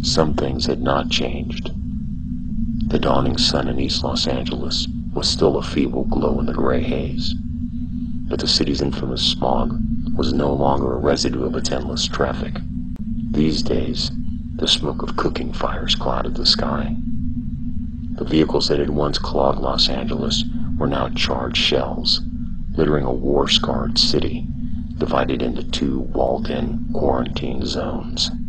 Some things had not changed. The dawning sun in East Los Angeles was still a feeble glow in the gray haze, but the city's infamous smog was no longer a residue of its endless traffic. These days, the smoke of cooking fires clouded the sky. The vehicles that had once clogged Los Angeles were now charred shells, littering a war-scarred city divided into two walled-in quarantine zones.